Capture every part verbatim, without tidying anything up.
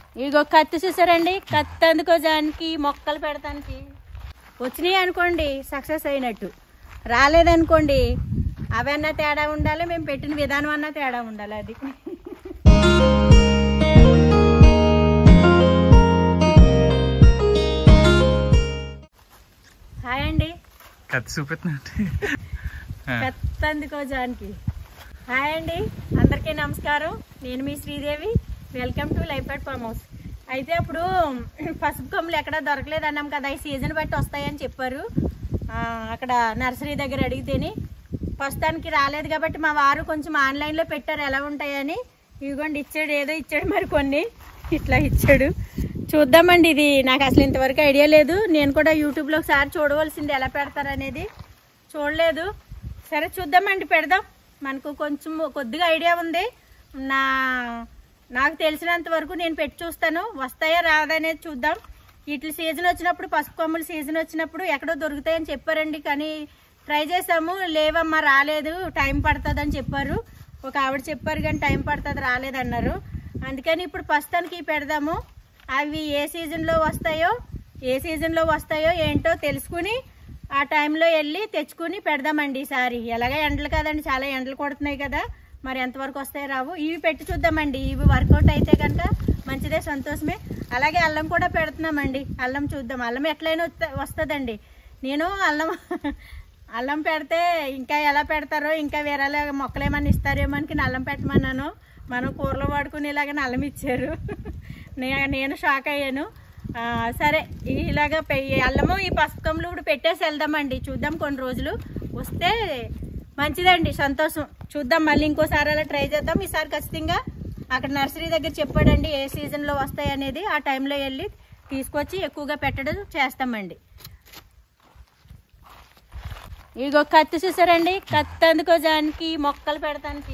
ఇగో కత్తి చూసారండి, కత్తి అందుకోడానికి మొక్కలు పెడతానికి వచ్చినాయి అనుకోండి సక్సెస్ అయినట్టు, రాలేదనుకోండి అవన్నా తేడా ఉండాలి, మేము పెట్టిన విధానం అన్నా తేడా ఉండాలి. అది హాయ్ అండి, కత్తి చూపెట్టినట్టు కత్తి అందుకోడానికి హాయ్ అండి, అందరికీ నమస్కారం. నేను మీ Sridevi, welcome to life at farm house. అయితే అప్పుడు పసుపు కొమ్ములు ఎక్కడ దొరకలేదు అన్నాం కదా, ఈ సీజన్ బట్టి వస్తాయని చెప్పారు. అక్కడ నర్సరీ దగ్గర అడిగితేనే ప్రస్తుతానికి రాలేదు కాబట్టి మా వారు కొంచెం ఆన్లైన్లో పెట్టారు ఎలా ఉంటాయని. ఇదిగోండి ఇచ్చాడు, ఏదో ఇచ్చాడు, మరి కొన్ని ఇట్లా ఇచ్చాడు. చూద్దామండి, ఇది నాకు అసలు ఇంతవరకు ఐడియా లేదు. నేను కూడా యూట్యూబ్లో ఒకసారి చూడవలసింది ఎలా పెడతారు అనేది, చూడలేదు. సరే చూద్దామండి, పెడదాం. మనకు కొంచెం కొద్దిగా ఐడియా ఉంది, నా నాకు తెలిసినంత వరకు నేను పెట్టి చూస్తాను. వస్తాయా రాదనేది చూద్దాం. వీటి సీజన్ వచ్చినప్పుడు, పసుపు కొమ్ముల సీజన్ వచ్చినప్పుడు ఎక్కడో దొరుకుతాయని చెప్పారండి, కానీ ట్రై చేసాము, లేవమ్మా రాలేదు, టైం పడుతుంది అని చెప్పారు. ఒక ఆవిడ చెప్పారు కానీ టైం పడుతుంది రాలేదన్నారు. అందుకని ఇప్పుడు ప్రస్తుతానికి పెడదాము. అవి ఏ సీజన్లో వస్తాయో ఏ సీజన్లో వస్తాయో ఏంటో తెలుసుకుని ఆ టైంలో వెళ్ళి తెచ్చుకుని పెడదామండి. ఈసారి ఎలాగ ఎండలు కదండి, చాలా ఎండలు కొడుతున్నాయి కదా, మరి ఎంతవరకు వస్తాయో రావు. ఇవి పెట్టి చూద్దామండి, ఇవి వర్కౌట్ అయితే కనుక మంచిదే, సంతోషమే. అలాగే అల్లం కూడా పెడుతున్నామండి, అల్లం చూద్దాం. అల్లం ఎట్లయినా వస్తుందండి. నేను అల్లం అల్లం పెడితే ఇంకా ఎలా పెడతారో, ఇంకా వేరేలా మొక్కలు ఏమన్నా ఇస్తారేమో అని అల్లం పెట్టమన్నాను. మనం కూరలో వాడుకునేలాగానే అల్లం ఇచ్చారు. నేను షాక్ అయ్యాను. సరే ఇలాగ అల్లము ఈ పసుపు కొమ్ములు కూడా పెట్టేసి వెళ్దామండి. చూద్దాం, కొన్ని రోజులు వస్తే మంచిదండి, సంతోషం. చూద్దాం, మళ్ళీ ఇంకోసారి అలా ట్రై చేద్దాం. ఈసారి ఖచ్చితంగా అక్కడ నర్సరీ దగ్గర చెప్పాడండి ఏ సీజన్లో వస్తాయి అనేది, ఆ టైంలో వెళ్ళి తీసుకొచ్చి ఎక్కువగా పెట్టడం చేస్తామండి. ఇగో కత్తి చూసారండి, కత్తి అందుకోడానికి మొక్కలు పెడతానికి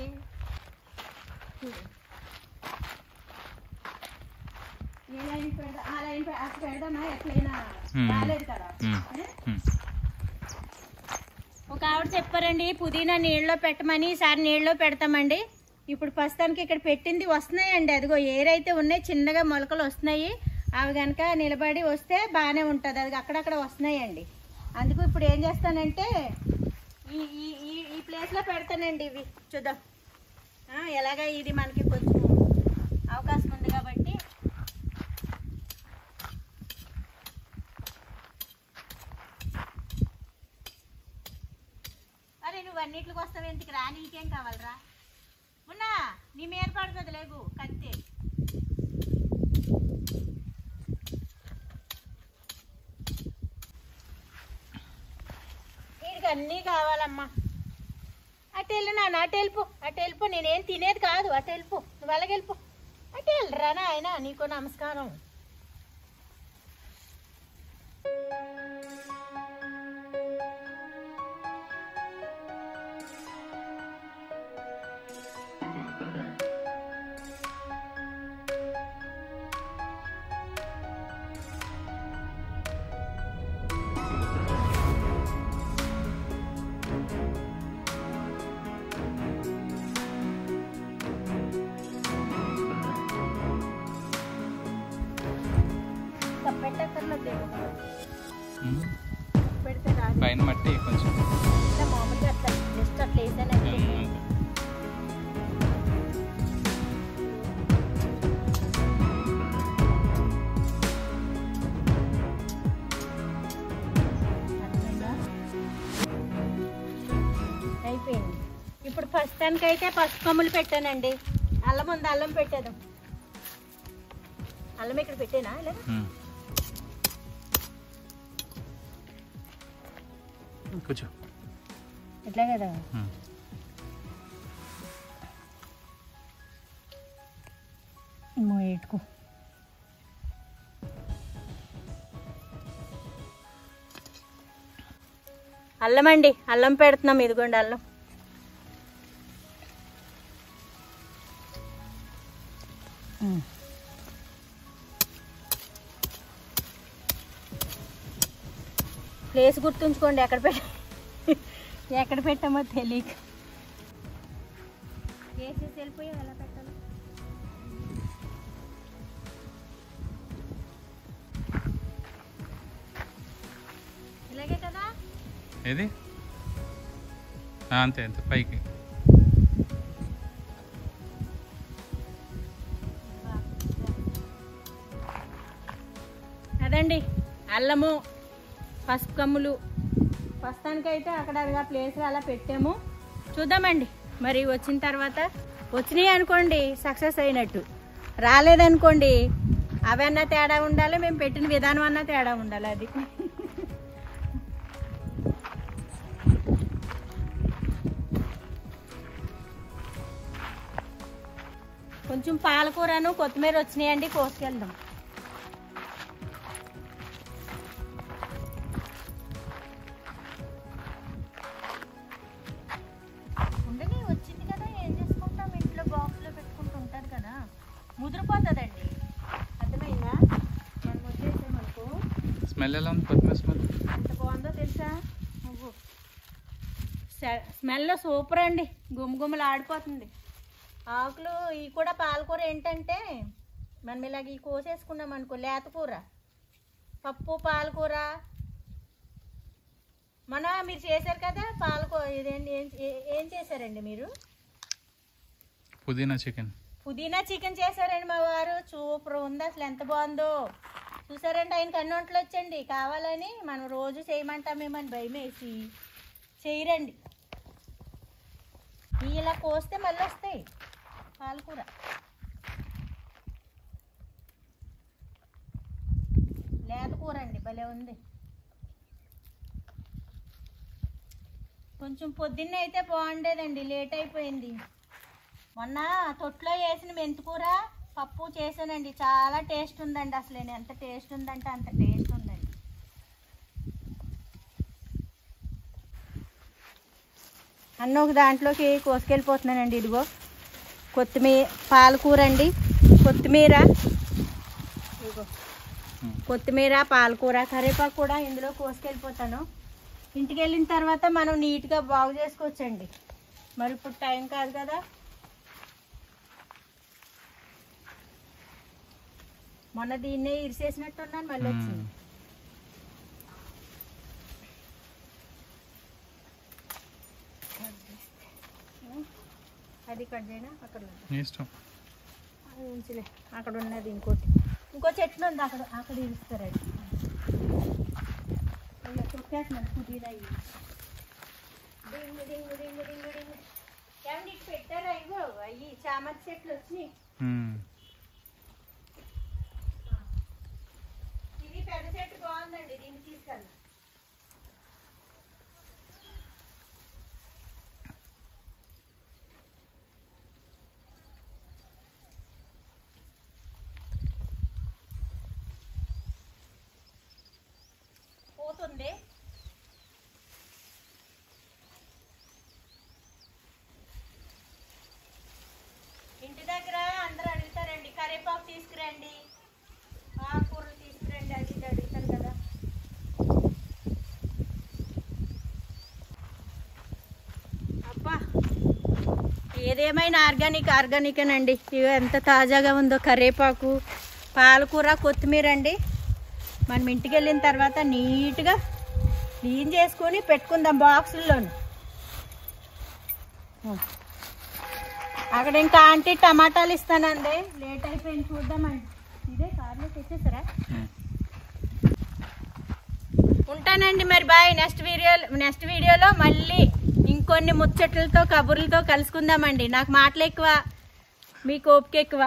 ఒక ఆవిడ చెప్పారండి పుదీనా నీళ్ళలో పెట్టమని. ఈసారి నీళ్ళలో పెడతామండి. ఇప్పుడు ప్రస్తుతానికి ఇక్కడ పెట్టింది వస్తున్నాయండి, అదిగో ఏరైతే ఉన్నాయి, చిన్నగా మొలకలు వస్తున్నాయి. అవి కనుక నిలబడి వస్తే బాగానే ఉంటుంది. అది అక్కడక్కడ వస్తున్నాయండి. అందుకు ఇప్పుడు ఏం చేస్తానంటే ఈ ఈ ఈ ప్లేస్లో పెడతానండి. ఇవి చూద్దాం ఎలాగ, ఇది మనకి కొంచెం అవకాశం ఉంది కాబట్టి. అరే నువ్వు అన్నింటికి వస్తావు ఎందుకు రా, నీకేం కావాలరా, ఉన్నా నీ మీద పడుతుంది లేగు కత్తి. వీడికి అన్నీ కావాలమ్మా. అటు వెళ్ళు నాన్న, అటు వెళ్ళిపో, అటు వెళ్ళిపో. నేనేం తినేది కాదు, అటు వెళ్ళిపో, నువ్వు అలాగే వెళ్ళిపో. అటు వెళ్ళరా నాయన, నీకు నమస్కారం. పైన మట్టి కొంచెం మామూలుగా అట్లా జస్ట్ అట్లా వేసానండి. అయిపోయింది. ఇప్పుడు ప్రస్తుతానికి అయితే పసుపు కొమ్ములు పెట్టానండి. అల్లం ఉంది, అల్లం పెట్టేది. అల్లం ఇక్కడ పెట్టేనా లేదా? కూర్చో, ఇట్లా కదా. ఎట్టుకో. అల్లం అండి, అల్లం పెడుతున్నాం. ఇదిగోండి అల్లం. ప్లేస్ గుర్తుంచుకోండి, ఎక్కడ పెట్ట ఎక్కడ పెట్టామో తెలియక వేసేసి వెళ్ళిపోయాం. ఎలా పెట్టాలి ఏది అంతే అంతే పైకి. అదండి అల్లము పసుపు కమ్ములు ప్రస్తుతానికైతే అక్కడ ప్లేస్లో అలా పెట్టాము. చూద్దామండి మరి వచ్చిన తర్వాత. వచ్చినాయి అనుకోండి సక్సెస్ అయినట్టు, రాలేదనుకోండి అవన్నా తేడా ఉండాలి, మేము పెట్టిన విధానం అన్నా తేడా ఉండాలి. అది కొంచెం పాలకూరను కొత్తిమీర వచ్చినాయండి, కోసుకెళ్దాం. ఉండని వచ్చింది కదా, ఏం చేసుకుంటాం, ఇంట్లో బాక్స్లో పెట్టుకుంటూ ఉంటారు కదా, ముదిరిపోతుందండి. అర్థమైందా? మనం వచ్చేసాం అనుకో. స్మెల్ ఎలా ఉంది? కొత్తిమీర స్మెల్ ఎంత బాగుందో తెలుసా నువ్వు. స్మెల్ సూపర్ అండి, గుమ్మగుమ్మలు ఆడిపోతుంది. ఆకులు ఇవి కూడా పాలకూర ఏంటంటే మనం ఇలాగ ఈ కోసేసుకున్నాం అనుకో, లేతకూర పప్పు పాలకూర మన మీరు చేశారు కదా పాలకూర. ఇదేంటి ఏం చేశారండి మీరు? పుదీనా చికెన్. పుదీనా చికెన్ చేశారండి మా వారు. సూపర్ ఉంది అసలు, ఎంత బాగుందో చూసారండి. ఆయనకి అన్ని వంటలు వచ్చండి, కావాలని మనం రోజు చేయమంటామేమని భయం వేసి చేయరండి. ఇలా కోస్తే మళ్ళీ వస్తాయి పాలకూర. లేత కూర అండి, భలే ఉంది. కొంచెం పొద్దున్నే అయితే బాగుండేదండి, లేట్ అయిపోయింది. మొన్న తొట్లో వేసిన మెంతికూర పప్పు చేశానండి, చాలా టేస్ట్ ఉందండి. అసలు ఎంత టేస్ట్ ఉందంటే అంత టేస్ట్ ఉందండి. అన్న ఒక దాంట్లోకి కోసుకెళ్ళిపోతున్నానండి. ఇదిగో కొత్తిమీర, పాలకూర అండి, కొత్తిమీర, ఇదిగో కొత్తిమీర, పాలకూర, కరివేపాకు కూడా ఇందులో కోసుకెళ్ళిపోతాను. ఇంటికి వెళ్ళిన తర్వాత మనం నీట్గా బాగు చేసుకోవచ్చండి. మరి ఇప్పుడు టైం కాదు కదా. మొన్న దీన్నే ఇరిసేసినట్టున్నాను, మళ్ళీ వచ్చింది. అది కట్ చేయనా? అక్కడ ఇష్టం ఉంచులే, అక్కడ ఉన్నది ఇంకోటి, ఇంకో చెట్లు ఉంది అక్కడ, అక్కడ ఇస్తారండి. తొక్కేస్తున్నాను పుదీనా. డింగు డింగు డింగు డింగు డింగు. ఏమన్నా నీకు పెట్టారా? ఇగో అయ్యి చామంతి చెట్లు వచ్చినాయి. ఇది పెద్ద చెట్టు బాగుందండి, దీన్ని తీసుకెళ్ళి. పోతుంది. ఇంటి దగ్గర అందరూ అడుగుతారండి, కరివేపాకు తీసుకురండి, ఆకుకూరలు తీసుకురండి, అది ఇది అడుగుతారు కదా. అబ్బా ఏదేమైనా ఆర్గానిక్ ఆర్గానికేనండి. ఇవి ఎంత తాజాగా ఉందో. కరివేపాకు, పాలకూర, కొత్తిమీర అండి. మనం ఇంటికి వెళ్ళిన తర్వాత నీట్గా క్లీన్ చేసుకొని పెట్టుకుందాం బాక్సుల్లోని. అక్కడ ఇంకా ఆంటీ టమాటాలు ఇస్తానండి, లేట్ అయిపోయింది, చూద్దామండి. ఇదే కార్లో తెచ్చేసారా? ఉంటానండి మరి, బాయ్. నెక్స్ట్ వీడియో నెక్స్ట్ వీడియోలో మళ్ళీ ఇంకొన్ని ముచ్చట్లతో కబుర్లతో కలుసుకుందామండి. నాకు మాటలు ఎక్కువ, మీకు ఓపిక ఎక్కువ.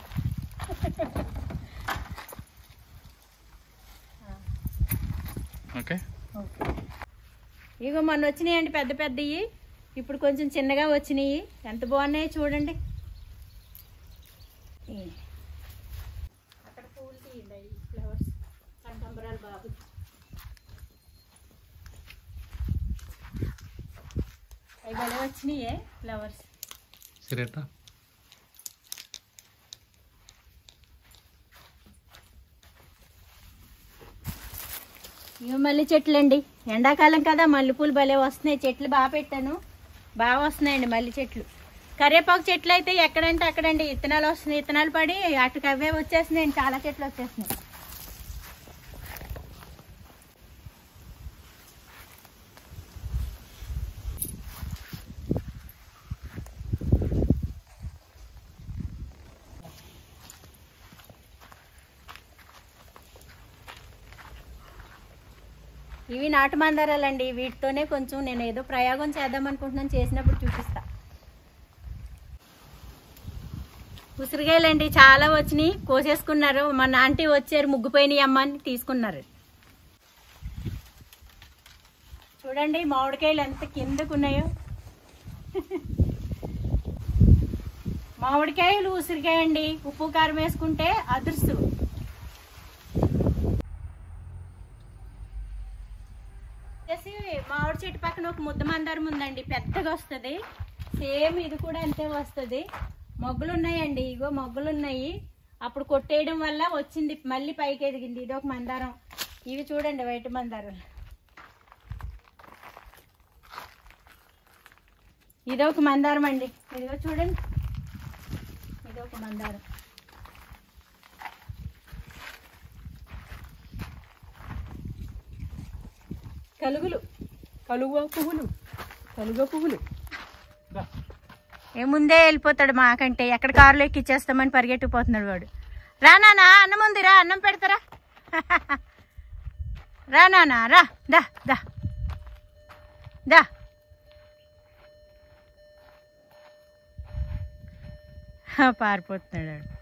ఓకే. ఇగో మొన్న వచ్చినాయండి పెద్ద పెద్దవి, ఇప్పుడు కొంచెం చిన్నగా వచ్చినాయి. ఎంత బాగున్నాయి చూడండి. అక్కడ పూలు తీయండి, ఫ్లవర్స్, కనకాంబరాలు బాబు. అవి భలే వచ్చినాయే ఫ్లవర్స్. సరేట ఇవి మల్లె చెట్లు అండి, ఎండాకాలం కదా మల్లెపూలు భలే వస్తున్నాయి. చెట్లు బాగా పెట్టాను, బాగా వస్తున్నాయండి మల్లె చెట్లు. కరివేపాకు చెట్లు అయితే ఎక్కడంటే అక్కడండి విత్తనాలు వస్తున్నాయి, విత్తనాలు పడి అటుకు అవే వచ్చేస్తున్నాయండి, చాలా చెట్లు వచ్చేస్తున్నాయి. ఇవి నాటు మందారాలండి. వీటితోనే కొంచెం నేను ఏదో ప్రయోగం చేద్దాం అనుకుంటున్నాను, చేసినప్పుడు చూపిస్తా. ఉసిరికాయలండి చాలా వచ్చినాయి, కోసేసుకున్నారు. మన ఆంటీ వచ్చారు, ముగ్గుపోయినాయి అమ్మ అని తీసుకున్నారు. చూడండి మామిడికాయలు ఎంత కిందకు ఉన్నాయో. మామిడికాయలు ఉసిరికాయ అండి, ఉప్పు కారం వేసుకుంటే అదుర్సు. వచ్చేసి మామిడి చెట్టు పక్కన ఒక ముద్ద మందారం ఉందండి, పెద్దగా వస్తుంది. సేమ్ ఇది కూడా అంతే వస్తుంది. మొగ్గలు ఉన్నాయండి, ఇగో మొగ్గలు ఉన్నాయి. అప్పుడు కొట్టేయడం వల్ల వచ్చింది, మళ్ళీ పైకి ఎదిగింది. ఇది ఒక మందారం. ఇవి చూడండి వైట్ మందారం. ఇదొక మందారం అండి, ఇదిగో చూడండి, ఇదొక మందారం. కలుగులు, కలువ పువ్వులు, కలుగ పువ్వులు. ఏముందే వెళ్ళిపోతాడు మాకంటే, ఎక్కడ కారులో ఎక్కిచ్చేస్తామని పరిగెట్టుకుపోతున్నాడు వాడు. రా నాన్న, అన్నం ఉంది, రా అన్నం పెడతారా. రా నాన్న, రా, దా దా దా. పారిపోతున్నాడు.